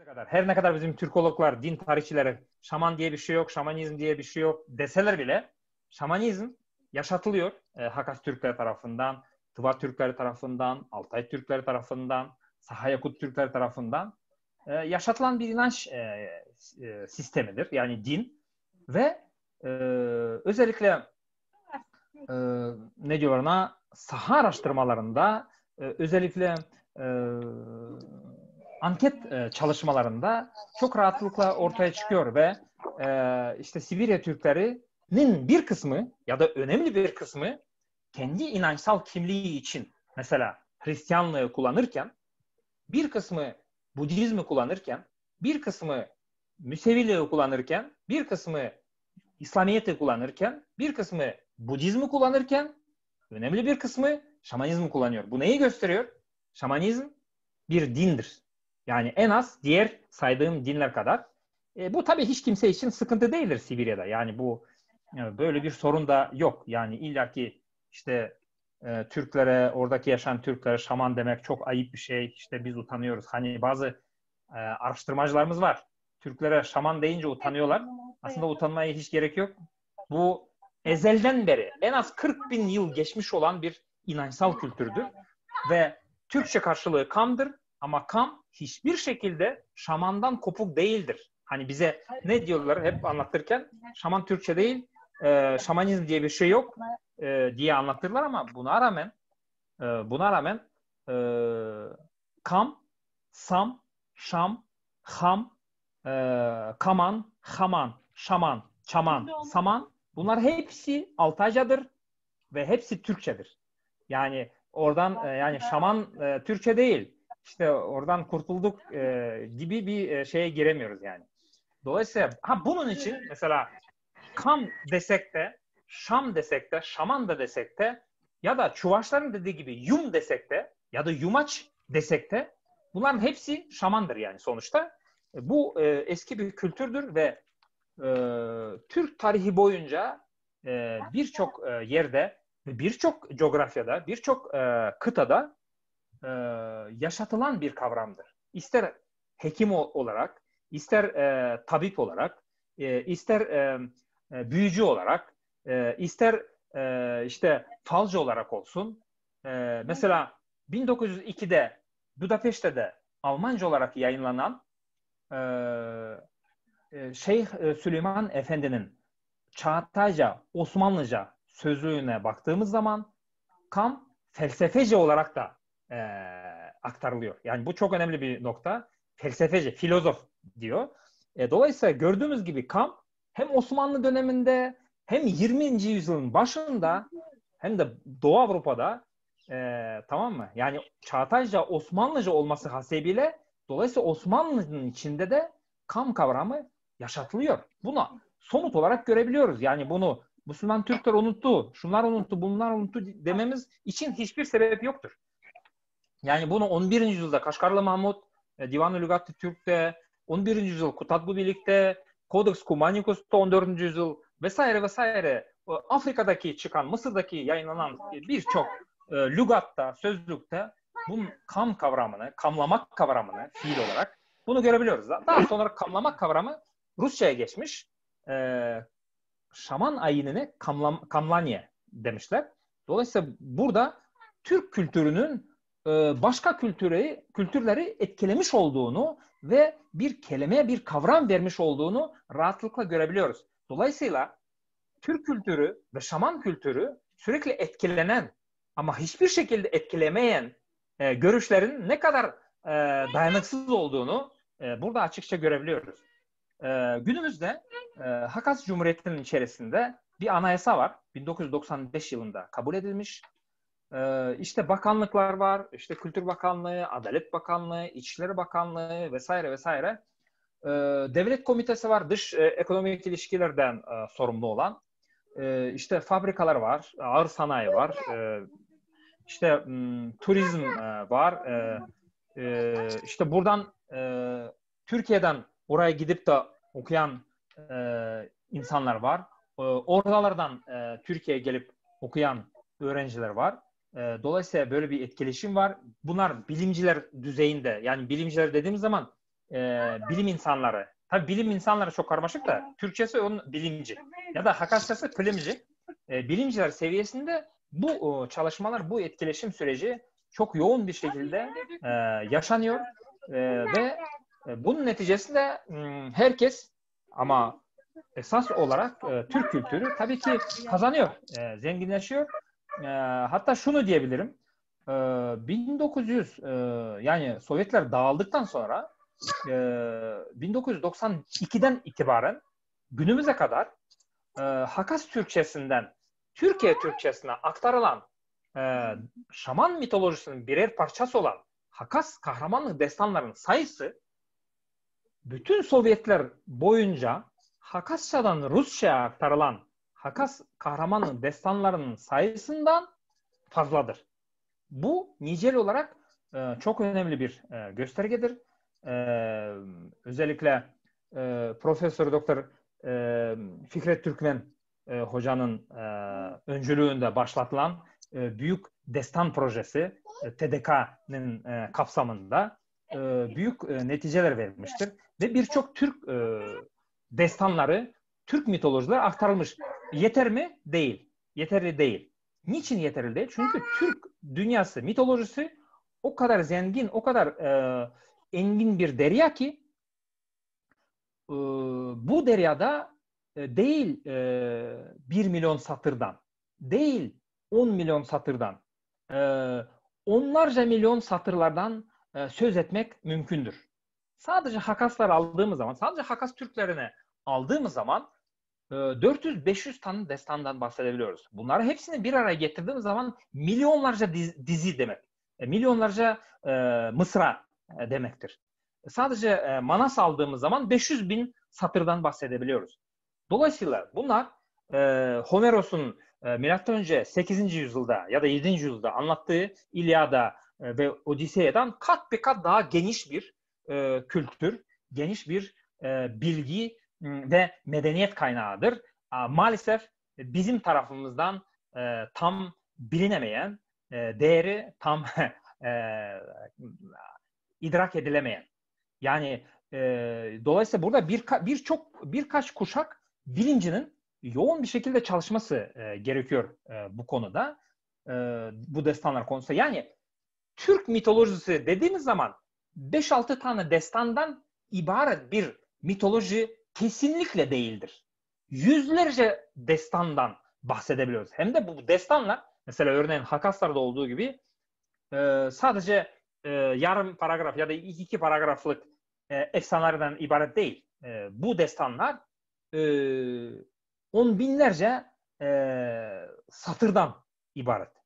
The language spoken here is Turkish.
Her ne kadar bizim Türkologlar, din tarihçileri şaman diye bir şey yok, şamanizm diye bir şey yok deseler bile şamanizm yaşatılıyor. Hakkas Türkleri tarafından, Tıva Türkleri tarafından, Altay Türkleri tarafından, Saha Yakut Türkleri tarafından yaşatılan bir inanç sistemidir. Yani din ve özellikle ne diyor ona, saha araştırmalarında özellikle anket çalışmalarında çok rahatlıkla ortaya çıkıyor ve işte Sibirya Türkleri'nin bir kısmı ya da önemli bir kısmı kendi inançsal kimliği için mesela Hristiyanlığı kullanırken, bir kısmı Budizmi kullanırken, bir kısmı Müseviliği kullanırken, bir kısmı İslamiyet'i kullanırken, bir kısmı Budizmi kullanırken, önemli bir kısmı şamanizmi kullanıyor. Bu neyi gösteriyor? Şamanizm bir dindir. Yani en az diğer saydığım dinler kadar. Bu tabii hiç kimse için sıkıntı değildir Sibirya'da. Yani bu böyle bir sorun da yok. Yani illaki işte Türklere, oradaki yaşayan Türklere şaman demek çok ayıp bir şey. İşte biz utanıyoruz. Hani bazı araştırmacılarımız var. Türklere şaman deyince utanıyorlar. Aslında utanmaya hiç gerek yok. Bu ezelden beri en az 40 bin yıl geçmiş olan bir inançsal kültürdür. Ve Türkçe karşılığı kamdır. Ama kam hiçbir şekilde şamandan kopuk değildir. Hani bize ne diyorlar hep anlatırken, şaman Türkçe değil, şamanizm diye bir şey yok diye anlatırlar ama buna rağmen kam, sam, şam, ham, kaman, haman, şaman, çaman, saman, bunlar hepsi Altaycadır ve hepsi Türkçedir. Yani oradan yani şaman Türkçe değil. İşte oradan kurtulduk gibi bir şeye giremiyoruz yani. Dolayısıyla bunun için mesela kam desek de, şam desek de, şaman da desek de ya da Çuvaşların dediği gibi yum desek de ya da yumaç desek de bunların hepsi şamandır yani sonuçta. Bu eski bir kültürdür ve Türk tarihi boyunca birçok yerde, birçok coğrafyada, birçok kıtada yaşatılan bir kavramdır. İster hekim olarak, ister tabip olarak, ister büyücü olarak, ister işte falcı olarak olsun. Mesela 1902'de Budapeşte'de Almanca olarak yayınlanan Şeyh Süleyman Efendi'nin Çağatayca, Osmanlıca sözlüğüne baktığımız zaman kam felsefece olarak da aktarılıyor. Yani bu çok önemli bir nokta. Felsefeci, filozof diyor. Dolayısıyla gördüğümüz gibi kam hem Osmanlı döneminde hem 20. yüzyılın başında hem de Doğu Avrupa'da tamam mı? Yani Çağatayca Osmanlıca olması hasebiyle dolayısıyla Osmanlı'nın içinde de kam kavramı yaşatılıyor. Bunu somut olarak görebiliyoruz. Yani bunu Müslüman Türkler unuttu, şunlar unuttu, bunlar unuttu dememiz için hiçbir sebep yoktur. Yani bunu 11. yüzyılda Kaşgarlı Mahmut, Divan-ı Lügat-ı Türk'te, 11. yüzyıl Kutatlı Birlik'te, Codex Cumanicus'ta 14. yüzyıl vesaire vesaire Afrika'daki çıkan, Mısır'daki yayınlanan birçok lügatta, sözlükte bu kam kavramını, kamlamak kavramını fiil olarak bunu görebiliyoruz. Daha sonra kamlamak kavramı Rusça'ya geçmiş. Şaman ayinine kamlanye demişler. Dolayısıyla burada Türk kültürünün başka kültürleri etkilemiş olduğunu ve bir kelime, bir kavram vermiş olduğunu rahatlıkla görebiliyoruz. Dolayısıyla Türk kültürü ve şaman kültürü sürekli etkilenen ama hiçbir şekilde etkilemeyen görüşlerin ne kadar dayanıksız olduğunu burada açıkça görebiliyoruz. Günümüzde Hakkas Cumhuriyeti'nin içerisinde bir anayasa var. 1995 yılında kabul edilmiş. İşte bakanlıklar var. İşte Kültür Bakanlığı, Adalet Bakanlığı, İçişleri Bakanlığı vesaire vesaire. Devlet Komitesi var. Dış ekonomik ilişkilerden sorumlu olan. İşte fabrikalar var. Ağır sanayi var. İşte turizm var. İşte buradan Türkiye'den oraya gidip de okuyan insanlar var. Oralardan Türkiye'ye gelip okuyan öğrenciler var. Dolayısıyla böyle bir etkileşim var. Bunlar bilimciler düzeyinde, yani bilimciler dediğimiz zaman bilim insanları. Tabii bilim insanları çok karmaşık da Türkçesi onun bilimci ya da Hakasyası kılimci. Bilimciler seviyesinde bu çalışmalar, bu etkileşim süreci çok yoğun bir şekilde yaşanıyor ve bunun neticesinde herkes ama esas olarak Türk kültürü tabii ki kazanıyor, zenginleşiyor. Hatta şunu diyebilirim, 1900 yani Sovyetler dağıldıktan sonra 1992'den itibaren günümüze kadar Hakas Türkçesinden Türkiye Türkçesine aktarılan şaman mitolojisinin birer parçası olan Hakas kahramanlık destanlarının sayısı bütün Sovyetler boyunca Hakasya'dan Rusça'ya aktarılan Hakas kahramanlık destanlarının sayısından fazladır. Bu nicel olarak çok önemli bir göstergedir. Özellikle Profesör Doktor Fikret Türkmen hocanın öncülüğünde başlatılan büyük destan projesi TDK'nın kapsamında büyük neticeler vermiştir. Ve birçok Türk destanları, Türk mitolojileri aktarılmış. Yeter mi? Değil. Yeterli değil. Niçin yeterli değil? Çünkü Türk dünyası, mitolojisi o kadar zengin, o kadar engin bir derya ki bu deryada değil 1 milyon satırdan, değil 10 milyon satırdan, onlarca milyon satırlardan söz etmek mümkündür. Sadece Hakaslar aldığımız zaman, sadece Hakas Türklerine aldığımız zaman 400-500 tane destandan bahsedebiliyoruz. Bunları hepsini bir araya getirdiğimiz zaman milyonlarca dizi demek. Milyonlarca mısra demektir. Sadece Manas aldığımız zaman 500 bin satırdan bahsedebiliyoruz. Dolayısıyla bunlar Homeros'un M.Ö. 8. yüzyılda ya da 7. yüzyılda anlattığı İlyada ve Odiseya'dan kat be kat daha geniş bir kültür, geniş bir bilgi ve medeniyet kaynağıdır. Maalesef bizim tarafımızdan tam bilinemeyen, değeri tam idrak edilemeyen. Yani dolayısıyla burada birkaç kuşak bilimcinin yoğun bir şekilde çalışması gerekiyor bu konuda. Bu destanlar konusunda. Yani Türk mitolojisi dediğimiz zaman 5-6 tane destandan ibaret bir mitoloji kesinlikle değildir. Yüzlerce destandan bahsedebiliyoruz. Hem de bu destanlar, mesela örneğin Hakaslar'da olduğu gibi sadece yarım paragraf ya da iki paragraflık efsanelerden ibaret değil. Bu destanlar on binlerce satırdan ibaret.